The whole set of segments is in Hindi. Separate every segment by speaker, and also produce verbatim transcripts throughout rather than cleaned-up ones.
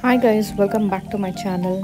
Speaker 1: Hi guys, welcome back to my channel.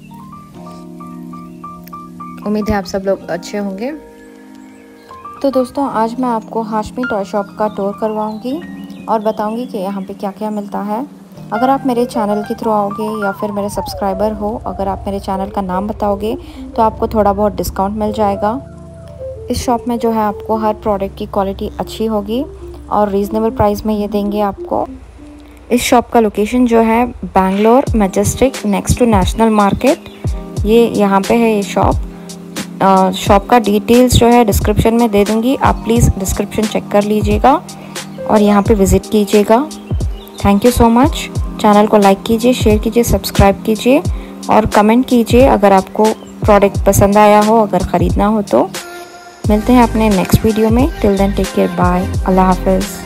Speaker 1: उम्मीद है आप सब लोग अच्छे होंगे। तो दोस्तों, आज मैं आपको हाशमी टॉय शॉप का टूर करवाऊंगी और बताऊंगी कि यहाँ पे क्या क्या मिलता है। अगर आप मेरे चैनल के थ्रू आओगे या फिर मेरे सब्सक्राइबर हो, अगर आप मेरे चैनल का नाम बताओगे तो आपको थोड़ा बहुत डिस्काउंट मिल जाएगा। इस शॉप में जो है आपको हर प्रोडक्ट की क्वालिटी अच्छी होगी और रीज़नेबल प्राइस में ये देंगे आपको। इस शॉप का लोकेशन जो है Bangalore Majestic next to national market, ये यहाँ पे है ये शॉप। शॉप का डिटेल्स जो है डिस्क्रिप्शन में दे दूँगी, आप प्लीज़ डिस्क्रिप्शन चेक कर लीजिएगा और यहाँ पे विज़िट कीजिएगा। Thank you so much. Channel को लाइक कीजिए, शेयर कीजिए, सब्सक्राइब कीजिए और कमेंट कीजिए अगर आपको प्रोडक्ट पसंद आया हो, अगर ख़रीदना हो तो। मिलते हैं अपने नेक्स्ट वीडियो में। Till then take care, bye, अल्लाह हाफिज़।